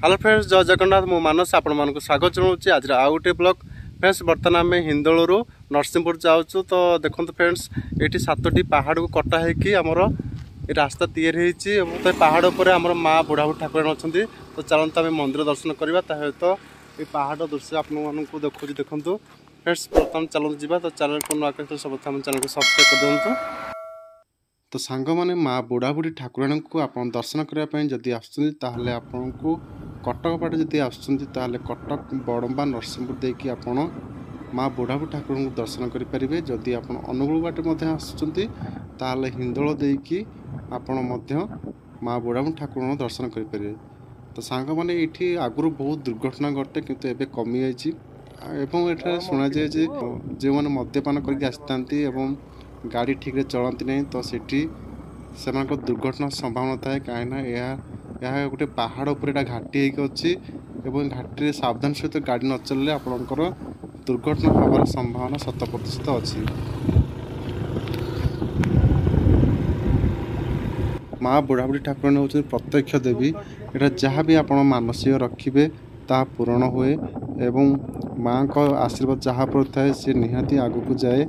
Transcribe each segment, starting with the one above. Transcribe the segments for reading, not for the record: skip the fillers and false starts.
Hello friends, जय जगन्नाथ। मु मानस आपण मानक स्वागत जनाऊँ आज आउ गोटे ब्लॉग। फ्रेंड्स बर्तमान आम हिंदोलू नरसिंहपुर जाऊँ। तो देखो फ्रेंड्स ये 7टी पहाड़ को कटा होमर रास्ता तैयारी तो पहाड़ पर आम माँ बुढ़ा बुढ़ी ठाकुर अच्छा। तो चलते आम मंदिर दर्शन करवा सहित ये पहाड़ दृश्य आपको देखो। देखो फ्रेंड्स बर्तमान चलते जावा। तो चैनल को नुआ सब चैनल को सब्सक्राइब कर दिखाँ। तो सांग मैंने माँ बुढ़ा बुढ़ी ठाकुराणी को आप दर्शन करने जदि आसले आपन को कटक बाटे जदि आसले कटक बड़म्बा नरसिंहपुर देकी आप माँ बुढ़ा बुढ़ी ठाकुर को दर्शन करेंगे। जदि आप अनुगुल बाटे आसले हिंदोल देकी आपण माँ बुढ़ा बुढ़ी ठाकुर दर्शन करेंगे। तो सांग मैंने ये आगु बहुत दुर्घटना घटे किंतु एबे कमी जाए। शुणा जाए जो मैंने मद्यपान करके आसी गाड़ी ठीक रे चलती नहीं तो सेठी से दुर्घटना संभावना थाए। कहीं गोटे पहाड़ उपर घाटी होगी घाटी सावधान सहित गाड़ी न चलले आपणकर दुर्घटना होबार संभावना 100% अच्छी। माँ बुढ़ा बुढ़ी ठाकुराणी हूँ प्रत्यक्ष देवी। यहाँ जहाँ भी आप मानसिक रखिए ता पूरण हुए एवं माँ का आशीर्वाद जहाँ पर थाए सी निहाती आगू को जाए।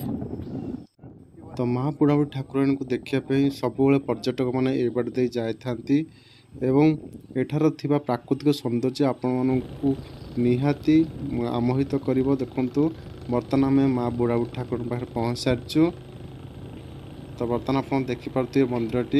तो माँ बुढ़ा बुढ़ी ठाकुराणी को देखापी सब पर्यटक मैंने ये बाटे दे जाती एवं एठार थिबा प्राकृतिक सौंदर्य आपण को निहाती आमोहित कर। देखु बर्तमान आम माँ बुढ़ा बुढ़ी ठाकुर पाखे पहुँच सारी। तो बर्तमान आप देखिपे मंदिरटी।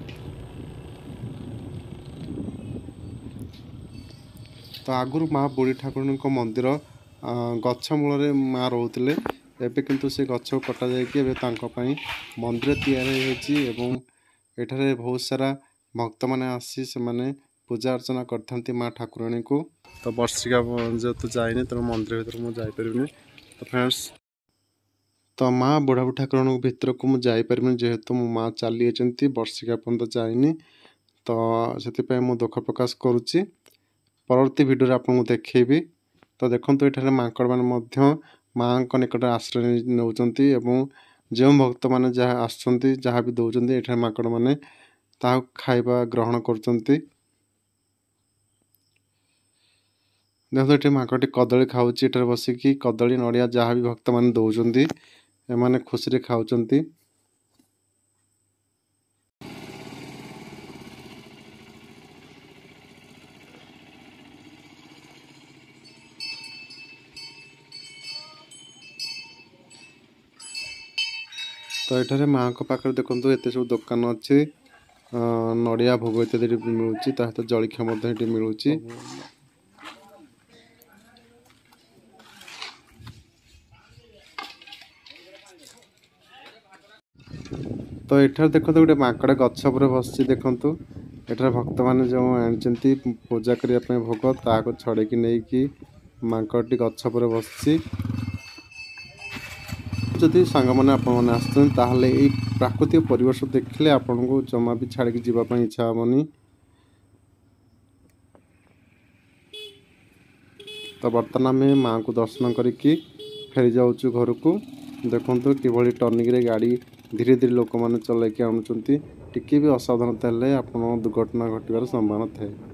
तो आगुरी माँ बुढ़ी ठाकुराणी मंदिर गछ मूल माँ रोते एबे किंतु से गछ को कटा जाए मंदिर तैयारी एठारे बहुत सारा भक्त मैंने आसी से माने पूजा अर्चना करते माँ ठाकुराणी को। तो वर्षिका जेहेतु जाइनी तेणु मंदिर भर मुझे जापरि। तो फ्रेंड्स तो माँ बुढ़ा बुढ़ी ठाकुराणी भर को मुझे जापरि जेहेतु मो माँ चली वर्षिका पर्यंत जाइनी। तो से मुझे दुख प्रकाश करुच्ची। परवर्ती वीडियो आपको देखी। तो देखो ये माकड़ मैंने माँ को निकट आश्रय नौकरी एवं जो भक्त मैंने जहाँ आसुँच जहाँ भी दौरान ये माकड़ मैंने खाइबा ग्रहण कर। देखो ये माकड़ी कदली खाऊँच बसिकी कदली नड़िया जहाँ भी भक्त मैंने दौरान एमाने खुशी खाऊँ। तो ये माँ को पाखे देखो ये सब दुकान अच्छे नड़िया भोग इत्यादि मिलूँ जलखिया मिलूँ। तो ये देखो गोटे माकड़ गछ पर बस देखु एठार भक्त मैंने जो आनी पूजा करने भोग ताको छड़ेकी नहीं माकड़ी गछ पर बस। जदि सांग मैंने आपने आसते ये प्राकृतिक परिवेश देखले आपन को जमा भी छाड़ी जावाई इच्छा हेनी। तो बर्तमान आम माँ को दर्शन करके फेरी जाऊँ घर को। देखु कि टर्निंग रे गाड़ी धीरे धीरे लोक मैंने चलैकी आणुंट टी भी असावधानता आप दुर्घटना घटवार संभावना थाए।